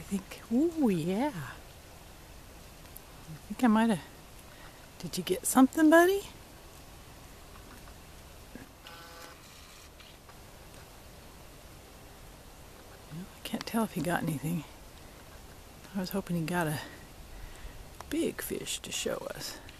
think, ooh, yeah. I think I might have. Did you get something, buddy? Well, I can't tell if he got anything. I was hoping he got a big fish to show us.